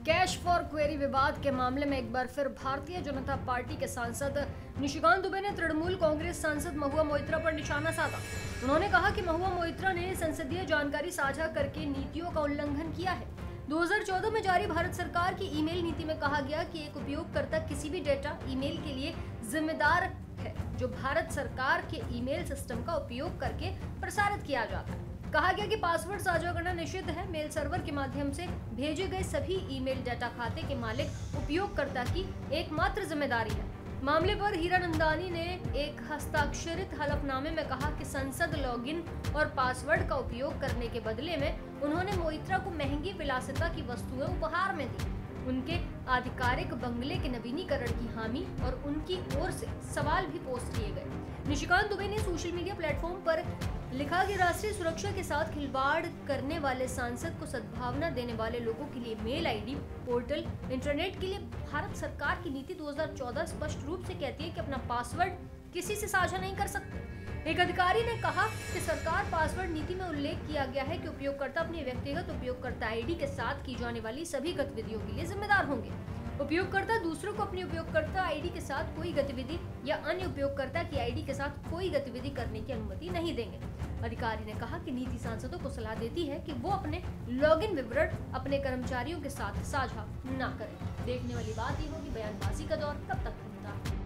Cash for query विवाद के मामले में एक बार फिर भारतीय जनता पार्टी के सांसद निशिकांत दुबे ने तृणमूल कांग्रेस सांसद महुआ मोइत्रा पर निशाना साधा। उन्होंने कहा कि महुआ मोइत्रा ने संसदीय जानकारी साझा करके नीतियों का उल्लंघन किया है। 2014 में जारी भारत सरकार की ईमेल नीति में कहा गया कि एक उपयोगकर्ता किसी भी डेटा ईमेल के लिए जिम्मेदार है जो भारत सरकार के ईमेल सिस्टम का उपयोग करके प्रसारित किया जाता है। कहा गया कि पासवर्ड साझा करना निषिद्ध है। मेल सर्वर के माध्यम से भेजे गए सभी ईमेल डेटा खाते के मालिक उपयोगकर्ता की एकमात्र जिम्मेदारी है। मामले पर हीरानंदानी ने एक हस्ताक्षरित हलफनामे में कहा कि संसद लॉगिन और पासवर्ड का उपयोग करने के बदले में उन्होंने मोइत्रा को महंगी विलासिता की वस्तुएं उपहार में दी। उनके आधिकारिक बंगले के नवीनीकरण की हामी और उनकी ओर से सवाल भी पोस्ट किए गए। निशिकांत दुबे ने सोशल मीडिया प्लेटफॉर्म पर लिखा कि राष्ट्रीय सुरक्षा के साथ खिलवाड़ करने वाले सांसद को सद्भावना देने वाले लोगों के लिए मेल आईडी, पोर्टल, इंटरनेट के लिए भारत सरकार की नीति 2014 स्पष्ट रूप से कहती है कि अपना पासवर्ड किसी से साझा नहीं कर सकते। एक अधिकारी ने कहा कि सरकार पासवर्ड नीति में उल्लेख किया गया है कि उपयोगकर्ता अपनी व्यक्तिगत उपयोगकर्ता आईडी के साथ की जाने वाली सभी गतिविधियों के लिए जिम्मेदार होंगे। उपयोगकर्ता दूसरों को अपनी उपयोगकर्ता आईडी के साथ कोई गतिविधि या अन्य उपयोगकर्ता की आईडी के साथ कोई गतिविधि करने की अनुमति नहीं देंगे। अधिकारी ने कहा कि नीति सांसदों को सलाह देती है कि वो अपने लॉगिन विवरण अपने कर्मचारियों के साथ साझा न करें। देखने वाली बात ये होगी बयानबाजी का दौर कब तक थमता है।